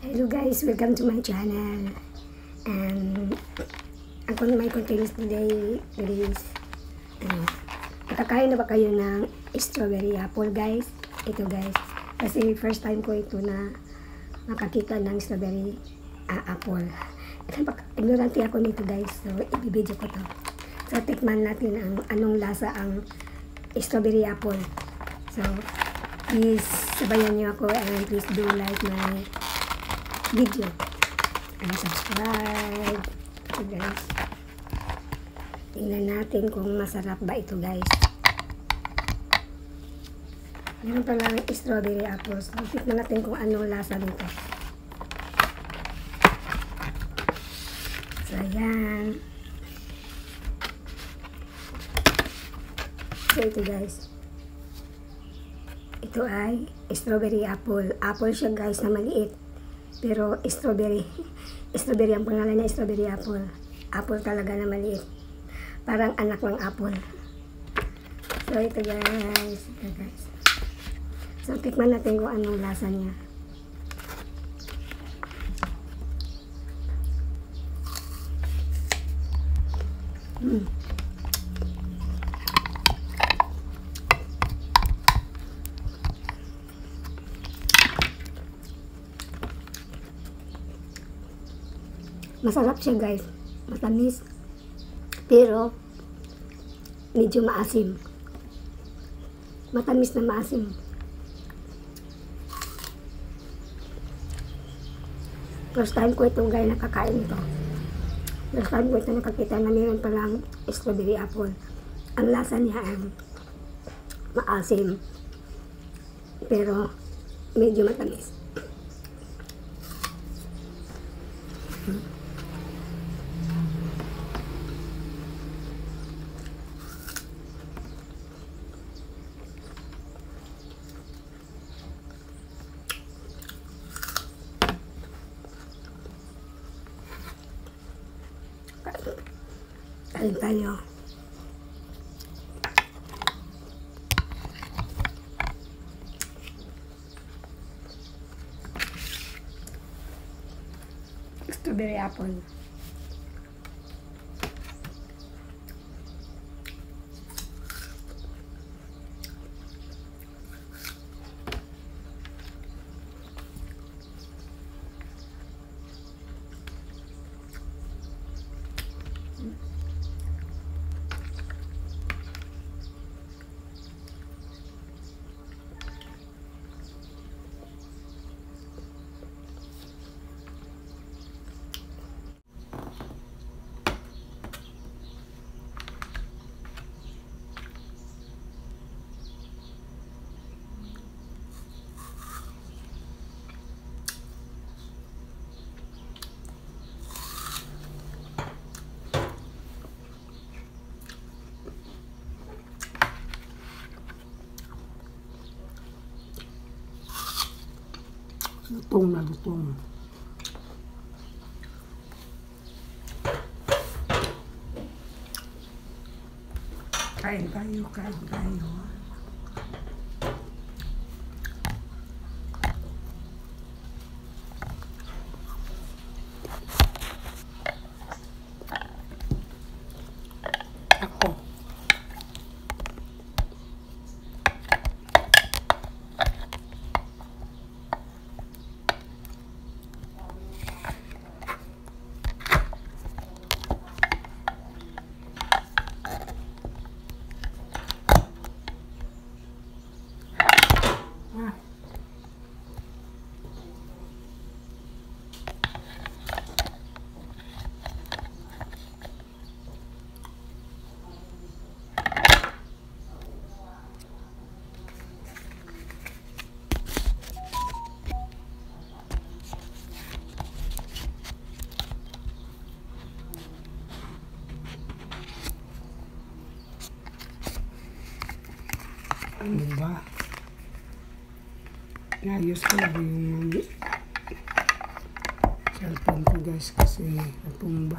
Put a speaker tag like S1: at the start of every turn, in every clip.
S1: Hello guys, welcome to my channel. And my content today is nakakain na ba kayo ng strawberry apple guys? Ito guys, kasi first time ko ito na makakita ng strawberry apple. Ignorante ako nito guys, so ibibidyo ko to. So tikman natin ang anong lasa ang strawberry apple. So please sabayan niyo ako and please do like my video and subscribe. So guys, tingnan natin kung masarap ba ito guys. Meron pala ng strawberry apples. So tingnan natin kung anong lasa nito. So ayan. So ito guys, ito ay strawberry apple. Apple siya guys na maliit. Pero strawberry ang pangalan niya, strawberry apple. Apple talaga na maliit. Parang anak ng apple. So ito guys. So tikman natin kung anong lasa niya. Masarap siya guys, matamis, pero medyo maasim. Matamis na maasim. First time ko ito guys nakakain ito. First time ko ito nakakita na meron palang strawberry apple. Ang lasa niya ay maasim, pero medyo matamis. Kain tayo. Strawberry apple. Lutong na lutong. Kain tayo. Ako. Ano ba? Ayos ko lang yung cellphone ko guys kasi natumba.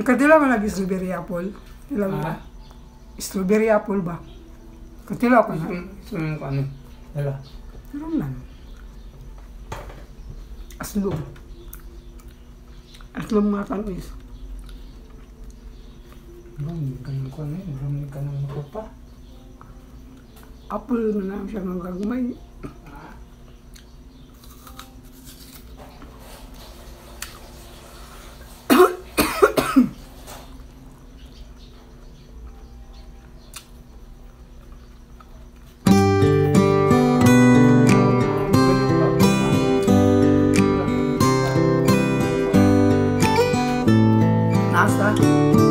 S2: Katila man lagi strawberry apple. Ilang
S3: Ah,
S2: strawberry apple ba? Katila ka na.
S3: sunod ko ano. Dala.
S2: Meron man. Aslong. Aslong mga tamis.
S3: Ganun ko ano yun. Ganun ka ng makupa.
S2: Apple na lang siya ng gagmay. Nasa?